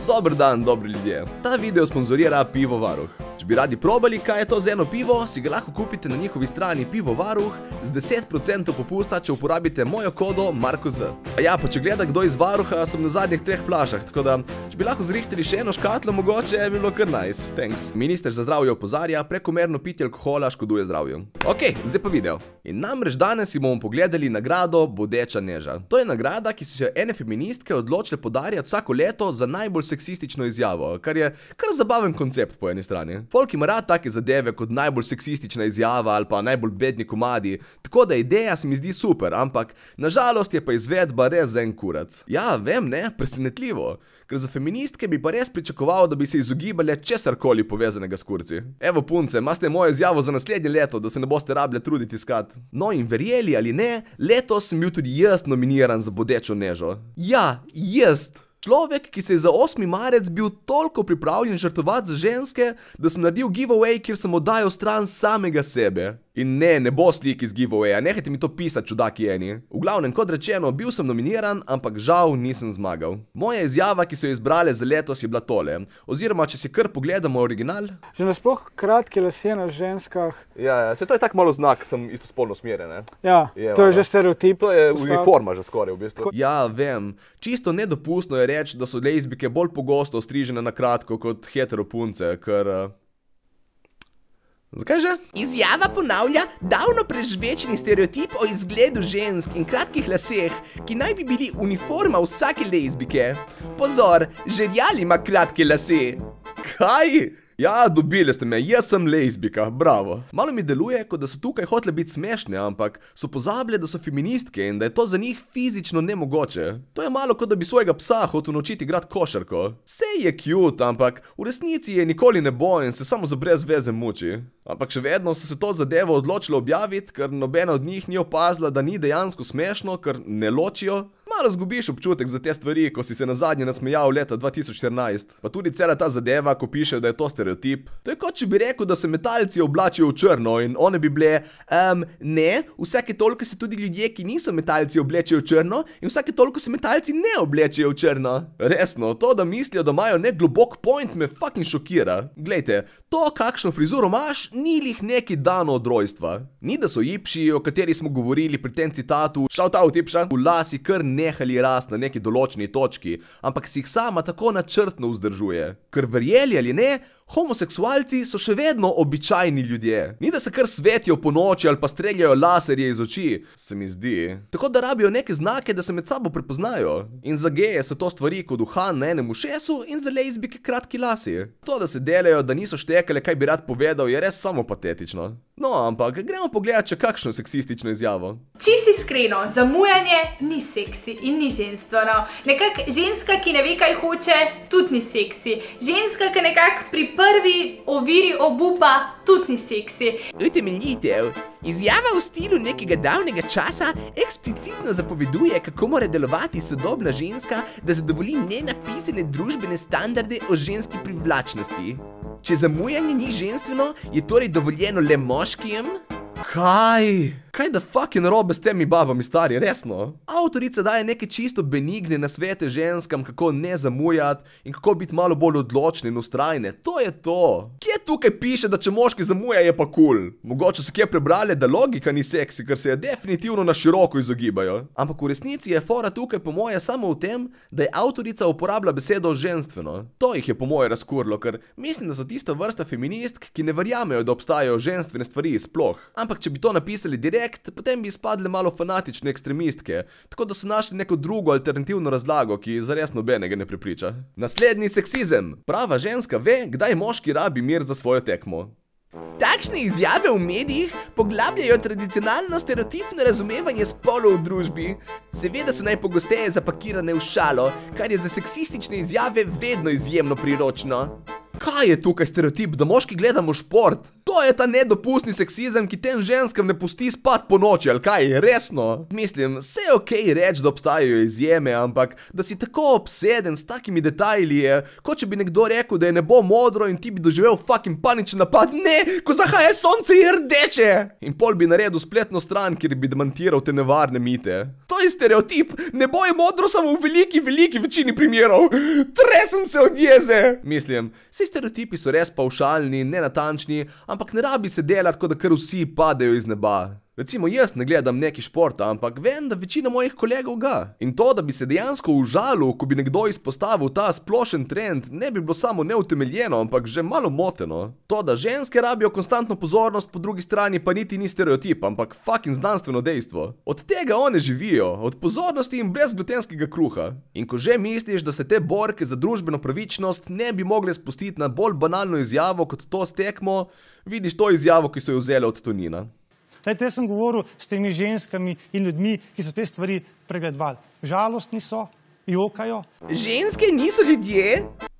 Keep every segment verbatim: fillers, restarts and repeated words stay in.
Dober dan, dobri ljudje. Ta video sponzorira Pivo Varuh. Če bi radi probali, kaj je to za eno pivo, si ga lahko kupite na njihovi strani Pivo Varuh z deset procentov popusta, če uporabite mojo kodo Marko Z. A ja, pa če gleda kdo iz Varuha, sem na zadnjih treh flašah, tako da, če bi lahko zrihtali še eno škatlo, mogoče bi bilo kar nice. Thanks. Minister za zdravje opozarja, prekomerno pitje alkohola škoduje zdravju. Ok, zdaj pa video. In namreč danes si bomo pogledali nagrado Bodeča neža. To je nagrada, ki so se ene feministke odločile podarjati vsako leto za najbolj seksistično izjavo, kar je kar zabaven koncept po eni strani. Folk ima rad take zadeve kot najbolj seksistična izjava ali pa najbolj bedni komadi, tako da ideja se mi zdi super, ampak nažalost je pa izvedba res za en kurac. Ja, vem, ne, presenetljivo, ker za feministke bi pa res pričakoval, da bi se izogibale česarkoli povezanega s kurci. Evo punce, imate mojo izjavo za naslednje leto, da se ne boste rabile truditi iskat. No in verjeli ali ne, letos sem bil tudi jaz nominiran za Bodečo nežo. Ja, jaz! Človek, ki se je za osmi marec bil toliko pripravljen žrtvovati za ženske, da sem naredil giveaway, kjer sem oddajal stran samega sebe. In ne, ne bo slik iz giveawaya, nehajte mi to pisati, čudaki eni. V glavnem, kot rečeno, bil sem nominiran, ampak žal nisem zmagal. Moja izjava, ki so jo izbrale za letos, je bila tole. Oziroma, če si kar pogledamo original. Že nasploh kratke lase na ženskah. Ja, ja, se to je tak malo znak, sem istospolno usmerjen, ne? Ja, je, to je že stereotip. To je uniforma že skoraj, v bistvu. Ja, vem. Čisto nedopustno je reči, da so lezbike bolj pogosto ostrižene na kratko kot hetero punce, ker... Zakaj že? Izjava ponavlja davno prežvečeni stereotip o izgledu žensk in kratkih laseh, ki naj bi bili uniforma vsake lezbike. Pozor, Žerjal ima kratke lase. Kaj? Ja, dobili ste me, jaz sem lezbika, bravo. Malo mi deluje, kot da so tukaj hotele biti smešne, ampak so pozabile, da so feministke in da je to za njih fizično nemogoče. To je malo kot da bi svojega psa hotel naučiti igrati košarko. Sej je cute, ampak v resnici je nikoli ne bo in se samo za brez veze muči. Ampak še vedno so se to zadevo odločile objaviti, ker nobena od njih ni opazila, da ni dejansko smešno, ker ne ločijo. Malo zgubiš občutek za te stvari, ko si se nazadnje nasmejal leta dva tisoč štirinajst. Pa tudi cela ta zadeva, ko pišejo, da je to stereotip. To je kot če bi rekel, da se metalci oblačijo v črno in one bi bile, um, ne, vsake toliko se tudi ljudje, ki niso metalci, oblečejo v črno in vsake toliko se metalci ne oblečejo v črno. Resno, to, da mislijo, da imajo nek globok point, me fucking šokira. Glejte, to, kakšno frizuro imaš, ni lih neki dan od rojstva. Ni da so jipši, o kateri smo govorili pri tem citatu, shout out jipša, v lasi kar nehali rast na neki določeni točki, ampak si jih sama tako načrtno vzdržuje. Ker verjeli ali ne, homoseksualci so še vedno običajni ljudje. Ni da se kar svetijo po noči ali pa streljajo laserje iz oči, se mi zdi. Tako da rabijo neke znake, da se med sabo prepoznajo. In za geje so to stvari kot duhan na enem ušesu in za lezbike kratki lasi. To, da se delajo, da niso štekale, kaj bi rad povedal, je res samo patetično. No, ampak gremo pogledati še kakšno seksistično izjavo. Čisto iskreno, zamujanje ni seksi in ni ženstveno. Nekak ženska, ki ne ve, kaj hoče, tudi ni seksi. Ženska, ki nekak pri prvi oviri obupa, tudi ni seksi. Utemeljitev. Izjava v stilu nekega davnega časa eksplicitno zapoveduje, kako mora delovati sodobna ženska, da zadovolji nenapisane družbene standarde o ženski privlačnosti. Če zamujanje ni ženstveno, je torej dovoljeno le moškim? Kaj? Kaj da fuck je narobe s temi babami, stari, resno? Avtorica daje neke čisto benigne nasvete ženskam, kako ne zamujati in kako biti malo bolj odločne in ustrajne. To je to. Kje tukaj piše, da če moški zamuja, je pa cool? Mogoče so kje prebrali, da logika ni seksi, ker se je definitivno na široko izogibajo. Ampak v resnici je fora tukaj po moje samo v tem, da je avtorica uporablja besedo ženstveno. To jih je po moje razkurlo, ker mislim, da so tista vrsta feministk, ki ne verjamejo, da obstajajo ženstvene stvari sploh. Ampak če bi to napisali direkt, potem bi izpadle malo fanatične ekstremistke, tako da so našli neko drugo alternativno razlago, ki zares nobenega ne prepriča. Naslednji seksizem. Prava ženska ve, kdaj moški rabi mir za svojo tekmo. Takšne izjave v medijih poglabljajo tradicionalno stereotipno razumevanje spolov v družbi. Seveda so najpogosteje zapakirane v šalo, kar je za seksistične izjave vedno izjemno priročno. Kaj je tukaj stereotip, da moški gledamo šport? To je ta nedopustni seksizem, ki tem ženskam ne pusti spat po noči, ali kaj, resno? Mislim, vse je okej reči, da obstajajo izjeme, ampak da si tako obseden s takimi detajli je, kot če bi nekdo rekel, da je nebo modro in ti bi doživel fucking paničen napad. Ne, ko zahaja sonce je rdeče! In pol bi naredil spletno stran, kjer bi demantiral te nevarne mite. To je stereotip, nebo je modro samo v veliki, veliki večini primerov. Tresem se od jeze! Mislim, vsi stereotipi so res pavšalni, nenatančni, ampak ne rabi se delati, kot da kar vsi padejo iz neba. Recimo jaz ne gledam neki športa, ampak vem, da večina mojih kolegov ga. In to, da bi se dejansko užalil, ko bi nekdo izpostavil ta splošen trend, ne bi bilo samo neutemeljeno, ampak že malo moteno. To, da ženske rabijo konstantno pozornost, po drugi strani pa niti ni stereotip, ampak fucking znanstveno dejstvo. Od tega one živijo, od pozornosti in brezglutenskega kruha. In ko že misliš, da se te borke za družbeno pravičnost ne bi mogle spustiti na bolj banalno izjavo kot to s tekmo, vidiš to izjavo, ki so jo vzele od Tonina. Te sem govoril s temi ženskami in ljudmi, ki so te stvari pregledovali. Žalostni so, jokajo. Ženske niso ljudje?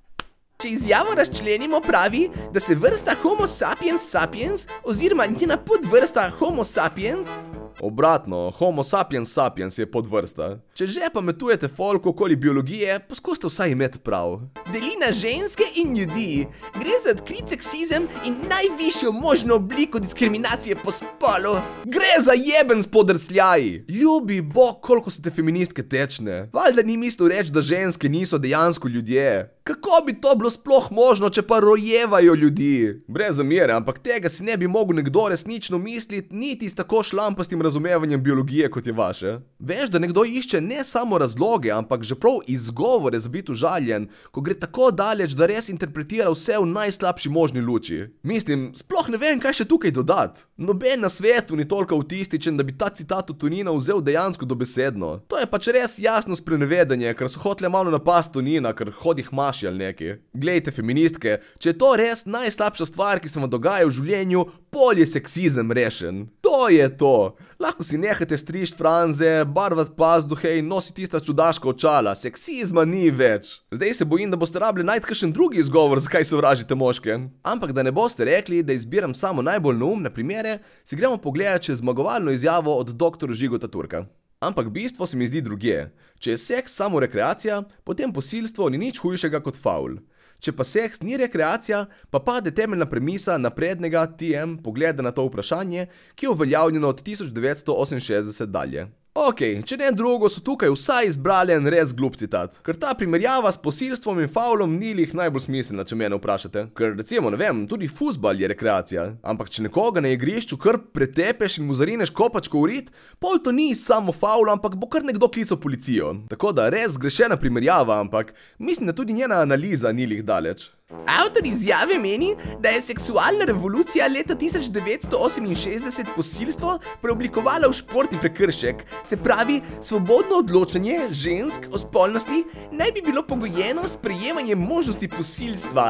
Če izjavo razčlenimo, pravi, da se vrsta Homo sapiens sapiens oziroma njena podvrsta Homo sapiens Obratno, Homo sapiens sapiens je podvrsta. Če že pametujete folk okoli biologije, poskuste vsaj imeti prav. deli na ženske in ljudi. Gre za odkrit seksizem in najvišjo možno obliko diskriminacije po spolu. Gre za jeben spodrsljaj. Ljubi bog, koliko so te feministke tečne. Valjda ni mislil reči, da ženske niso dejansko ljudje. Kako bi to bilo sploh možno, če pa rojevajo ljudi? Brez zamere, ampak tega si ne bi mogel nekdo resnično misliti, niti s tako šlampastim razumevanjem biologije, kot je vaše. Veš, da nekdo išče ne samo razloge, ampak že prav izgovore za biti užaljen, ko gre tako daleč, da res interpretira vse v najslabši možni luči. Mislim, sploh ne vem, kaj še tukaj dodati. Noben na svetu ni toliko autističen, da bi ta citat od Tonina vzel dejansko dobesedno. To je pač res jasno sprenevedanje, ker so hotele malo napasti Tonina, ker hodih maši ali neki. Glejte, feministke, če je to res najslabša stvar, ki se vam dogaja v življenju, pol je seksizem rešen. To je to. Lahko si nehate strišt franze, barvat pazduhe in nositi tista čudaška očala. Seksizma ni več. Zdaj se bojim, da boste rabili najti kakšen drugi izgovor, zakaj sovražite moške. Ampak da ne boste rekli, da izbiram samo najbolj neumne primere, si gremo pogledati čez zmagovalno izjavo od doktorja Žigota Turka. Ampak bistvo se mi zdi drugje. Če je seks samo rekreacija, potem posilstvo ni nič hujšega kot faul. Če pa seks ni rekreacija, pa pade temeljna premisa naprednega T M pogleda na to vprašanje, ki je uveljavljeno od tisoč devetsto oseminšestdeset dalje. Ok, če ne drugo, so tukaj vsaj izbrali en res glup citat. Ker ta primerjava s posilstvom in faulom ni lih najbolj smiselna, če mene vprašate. Ker recimo, ne vem, tudi fuzbal je rekreacija. Ampak če nekoga na igrišču kar pretepeš in mu zarineš kopačko v rit, pol to ni samo faul, ampak bo kar nekdo klical policijo. Tako da res zgrešena primerjava, ampak mislim, da tudi njena analiza ni lih daleč. Avtor izjave meni, da je seksualna revolucija leta tisoč devetsto oseminšestdeset posilstvo preoblikovala v športni prekršek. Se pravi, svobodno odločanje žensk o spolnosti naj bi bilo pogojeno s prejemanjem možnosti posilstva.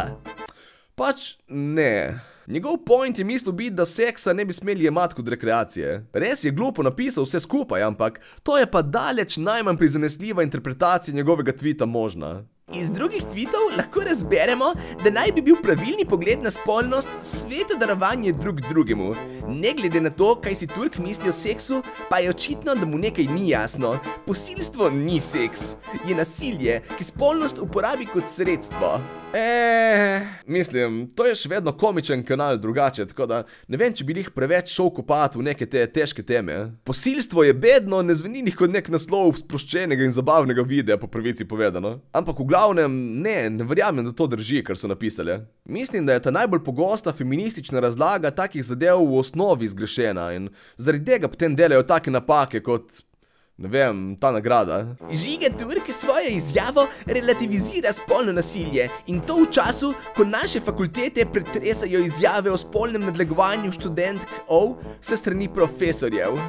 Pač ne. Njegov point je mislil biti, da seksa ne bi smeli jemati kot rekreacije. Res je glupo napisal vse skupaj, ampak to je pa daleč najmanj prizanesljiva interpretacija njegovega tvita možna. Iz drugih tvitov lahko razberemo, da naj bi bil pravilni pogled na spolnost sveto darovanje drug drugemu. Ne glede na to, kaj si Turk misli o seksu, pa je očitno, da mu nekaj ni jasno. Posilstvo ni seks. Je nasilje, ki spolnost uporabi kot sredstvo. Eee, mislim, to je še vedno komičen kanal drugače, tako da ne vem, če bi jih preveč šel kopati v neke te težke teme. Posilstvo je bedno, ne zveni kot nek naslov sproščenega in zabavnega videa, po pravici povedano. Ampak v glavnem, ne, ne verjamem, da to drži, kar so napisali. Mislim, da je ta najbolj pogosta feministična razlaga takih zadev v osnovi zgrešena in zaradi tega potem delajo take napake kot... Ne vem, ta nagrada. Žiga Turk svojo izjavo relativizira spolno nasilje in to v času, ko naše fakultete pretresajo izjave o spolnem nadlegovanju študentk O S strani profesorjev.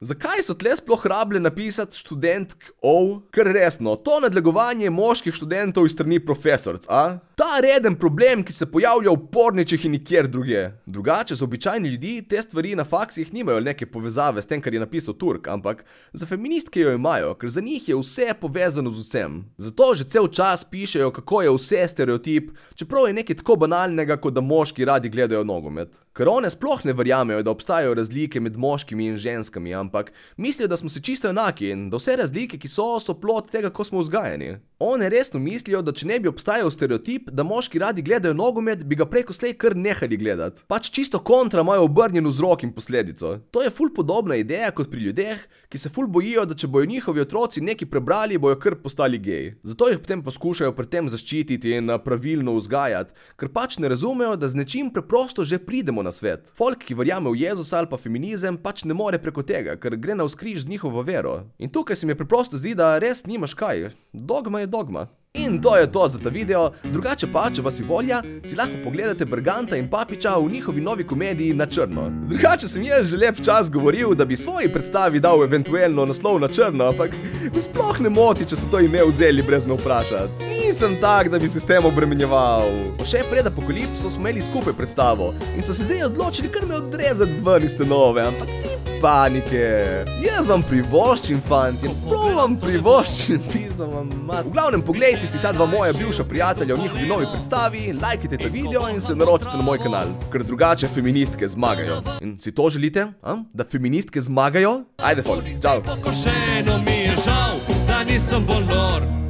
Zakaj so tle sploh rabile napisati študentk ov? Ker resno, to nadlegovanje moških študentov iz strani profesorc, a? Ta reden problem, ki se pojavlja v porničih in nikjer druge. Drugače, za običajni ljudi te stvari na faksih nimajo neke povezave s tem, kar je napisal Turk, ampak za feministke jo imajo, ker za njih je vse povezano z vsem. Zato že cel čas pišejo, kako je vse stereotip, čeprav je nekaj tako banalnega, kot da moški radi gledajo nogomet. Ker one sploh ne verjamejo, da obstajajo razlike med moškimi in ženskami, ampak mislijo, da smo se čisto enaki in da vse razlike, ki so, so plod tega, ko smo vzgajani. One resno mislijo, da če ne bi obstajal stereotip, da moški radi gledajo nogomet, bi ga preko slej kar nehali gledati. Pač čisto kontra imajo obrnjen vzrok in posledico. To je ful podobna ideja kot pri ljudeh, ki se ful bojijo, da če bojo njihovi otroci nekaj prebrali, bojo kar postali geji. Zato jih potem poskušajo pred tem zaščititi in pravilno vzgajati, ker pač ne razumejo, da z nečim preprosto že pridemo na svet. Folk, ki verjame v Jezusa ali pa feminizem, pač ne more preko tega, ker gre navzkriž z njihovo vero. In tukaj se mi preprosto zdi, da res nimaš kaj. Dogma je dogma. In to je to za ta video, drugače pa, če vas je volja, si lahko pogledate Berganta in Papiča v njihovi novi komediji Na črno. Drugače sem jaz že lep čas govoril, da bi svoji predstavi dal eventuelno naslov Na črno, ampak me sploh ne moti, če so to ime vzeli brez me vprašati. Nisem tak, da bi se s tem obremenjeval. Pa še pred Apokalipso smo imeli skupaj predstavo in so se zdaj odločili kar me odrezati ven iz te nove, ampak ni panike. Jaz vam privoščim, fantje, prav vam privoščim, pizda vam mat. V glavnem, poglejte si ta dva moja bivša prijatelja v njihovi novi predstavi, lajkajte ta video in se naročite na moj kanal, ker drugače feministke zmagajo. In si to želite? A? Da feministke zmagajo? Ajde, folk, čau! Pokošeno mi je žal, da nisem bolj nor.